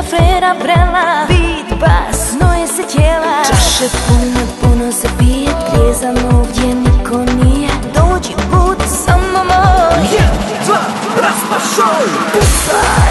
frera vrela, vid bas, noje se tijela. Čaše puno se pije, trijezan ovdje niko nije. Dođi, budi samo moj. 1, 2, raspa show.